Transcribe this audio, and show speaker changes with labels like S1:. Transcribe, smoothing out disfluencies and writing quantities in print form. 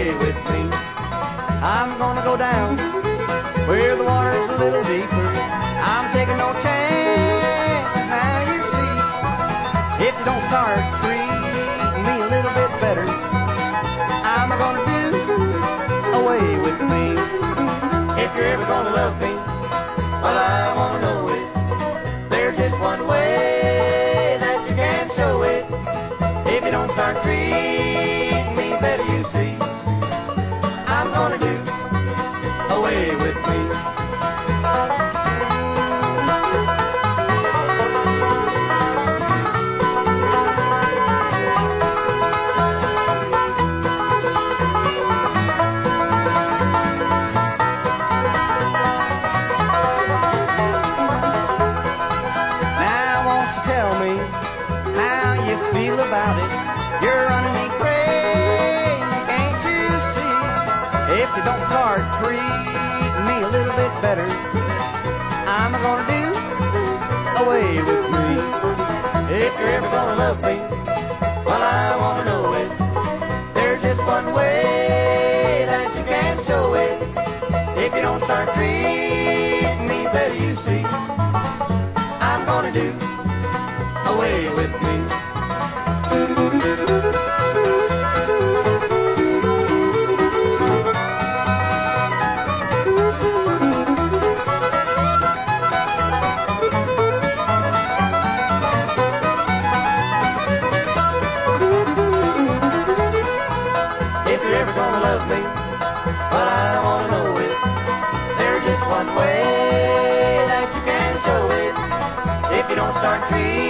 S1: away with me. I'm gonna go down where the water's a little deeper. I'm taking no chances now, you see. If you don't start treating me a little bit better, I'm gonna do away with me. If you're ever gonna love me, well, I wanna know it. There's just one way that you can show it. If you don't start treating me better, you see, I'm gonna do away with me. About it, you're running me crazy, can't you see? If you don't start treating me a little bit better, I'm gonna do away with me. If you're ever gonna love me, well, I wanna know it. There's just one way that you can show it. If you don't start treating me better, you see, I'm gonna do away with me. If you're ever gonna love me, well, I wanna know it. There's just one way that you can show it. If you don't start treating